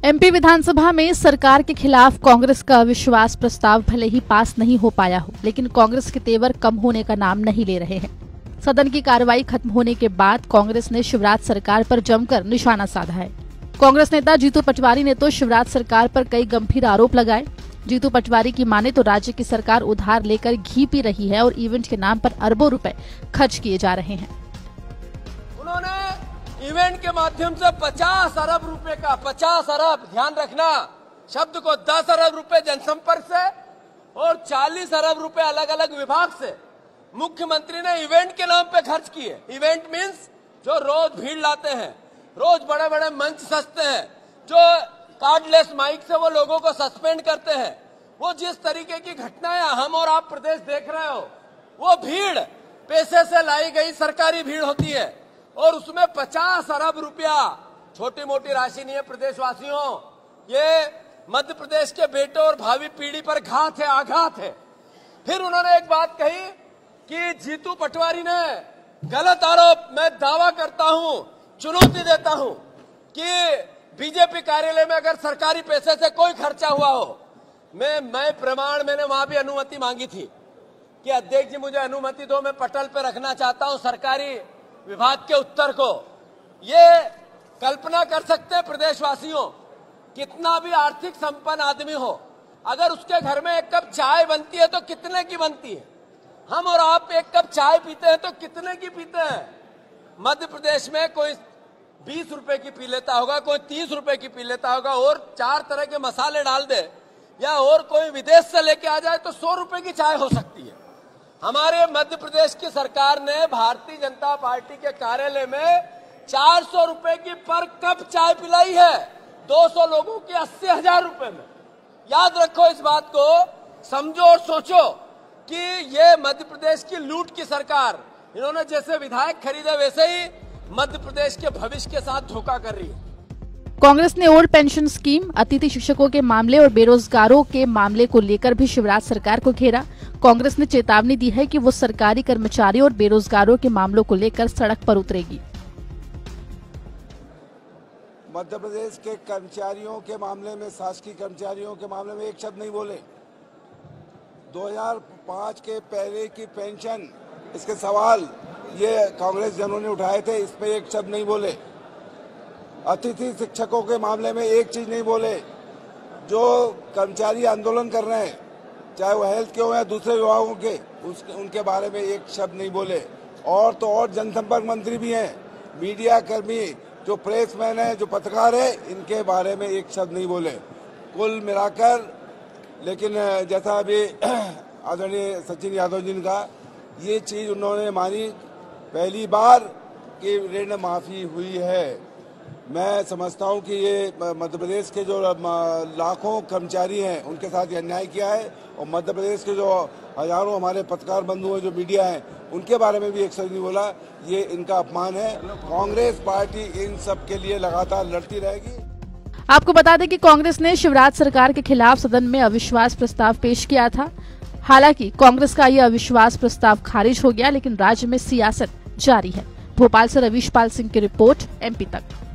MP विधानसभा में सरकार के खिलाफ कांग्रेस का अविश्वास प्रस्ताव भले ही पास नहीं हो पाया हो, लेकिन कांग्रेस के तेवर कम होने का नाम नहीं ले रहे हैं। सदन की कार्रवाई खत्म होने के बाद कांग्रेस ने शिवराज सरकार पर जमकर निशाना साधा है। कांग्रेस नेता जीतू पटवारी ने तो शिवराज सरकार पर कई गंभीर आरोप लगाए। जीतू पटवारी की माने तो राज्य की सरकार उधार लेकर घी पी रही है और इवेंट के नाम पर अरबों रुपए खर्च किए जा रहे हैं। उन्होंने इवेंट के माध्यम से 50 अरब रुपए का 50 अरब, ध्यान रखना शब्द को, 10 अरब रुपए जनसंपर्क से और 40 अरब रुपए अलग अलग विभाग से मुख्यमंत्री ने इवेंट के नाम पे खर्च किए। इवेंट मींस जो रोज भीड़ लाते हैं, रोज बड़े बड़े मंच सजते हैं, जो कार्डलेस माइक से वो लोगों को सस्पेंड करते हैं, वो जिस तरीके की घटनाएं हम और आप प्रदेश देख रहे हो, वो भीड़ पैसे से लाई गई सरकारी भीड़ होती है और उसमें 50 अरब रुपया छोटी मोटी राशि नहीं है। प्रदेशवासियों, ये मध्य प्रदेश के बेटों और भावी पीढ़ी पर घात है, आघात है। फिर उन्होंने एक बात कही कि जीतू पटवारी ने गलत आरोप, मैं दावा करता हूं, चुनौती देता हूं कि बीजेपी कार्यालय में अगर सरकारी पैसे से कोई खर्चा हुआ हो, मैं प्रमाण, मैंने वहां भी अनुमति मांगी थी कि अध्यक्ष जी मुझे अनुमति दो, मैं पटल पे रखना चाहता हूं सरकारी विभाग के उत्तर को। ये कल्पना कर सकते हैं प्रदेशवासियों, कितना भी आर्थिक संपन्न आदमी हो, अगर उसके घर में एक कप चाय बनती है तो कितने की बनती है? हम और आप एक कप चाय पीते हैं तो कितने की पीते हैं? मध्य प्रदेश में कोई 20 रुपए की पी लेता होगा, कोई 30 रुपए की पी लेता होगा, और 4 तरह के मसाले डाल दे या और कोई विदेश से लेके आ जाए तो 100 रुपए की चाय हो सकती है। हमारे मध्य प्रदेश की सरकार ने भारतीय जनता पार्टी के कार्यालय में 400 रुपए की पर कप चाय पिलाई है, 200 लोगों की 80,000 रुपए में। याद रखो इस बात को, समझो और सोचो कि ये मध्य प्रदेश की लूट की सरकार, इन्होंने जैसे विधायक खरीदे वैसे ही मध्य प्रदेश के भविष्य के साथ धोखा कर रही है। कांग्रेस ने ओल्ड पेंशन स्कीम, अतिथि शिक्षकों के मामले और बेरोजगारों के मामले को लेकर भी शिवराज सरकार को घेरा। कांग्रेस ने चेतावनी दी है कि वो सरकारी कर्मचारियों और बेरोजगारों के मामलों को लेकर सड़क पर उतरेगी। मध्य प्रदेश के कर्मचारियों के मामले में, शासकीय कर्मचारियों के मामले में एक शब्द नहीं बोले। 2005 के पहले की पेंशन, इसके सवाल ये कांग्रेस जनों ने उठाए थे, इसमें एक शब्द नहीं बोले। अतिथि शिक्षकों के मामले में एक चीज नहीं बोले। जो कर्मचारी आंदोलन कर रहे हैं, चाहे वो हेल्थ के हो या दूसरे विभागों के, उनके बारे में एक शब्द नहीं बोले। और तो और जनसंपर्क मंत्री भी हैं, मीडिया कर्मी, जो प्रेसमैन है, जो पत्रकार है, इनके बारे में एक शब्द नहीं बोले। कुल मिलाकर, लेकिन जैसा अभी आदरणीय सचिन यादव जी ने कहा, ये चीज उन्होंने मानी पहली बार कि ऋण माफी हुई है। मैं समझता हूं कि ये मध्य प्रदेश के जो लाखों कर्मचारी हैं, उनके साथ ये अन्याय किया है, और मध्य प्रदेश के जो हजारों हमारे पत्रकार बंधु हैं, जो मीडिया हैं, उनके बारे में भी एक शब्द नहीं बोला। ये इनका अपमान है। कांग्रेस पार्टी इन सब के लिए लगातार लड़ती रहेगी। आपको बता दें कि कांग्रेस ने शिवराज सरकार के खिलाफ सदन में अविश्वास प्रस्ताव पेश किया था। हालांकि कांग्रेस का यह अविश्वास प्रस्ताव खारिज हो गया, लेकिन राज्य में सियासत जारी है। भोपाल से रवीश पाल सिंह की रिपोर्ट, एमपी तक।